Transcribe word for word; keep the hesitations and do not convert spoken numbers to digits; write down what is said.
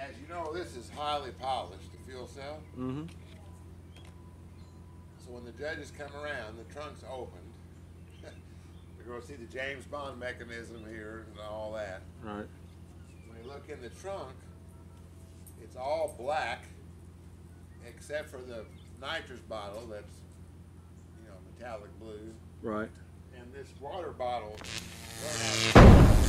As you know, this is highly polished, the fuel cell. Mm-hmm. So when the judges come around, the trunk's opened. You're going to see the James Bond mechanism here and all that. Right. When you look in the trunk, it's all black, except for the nitrous bottle that's, you know, metallic blue. Right. And this water bottle.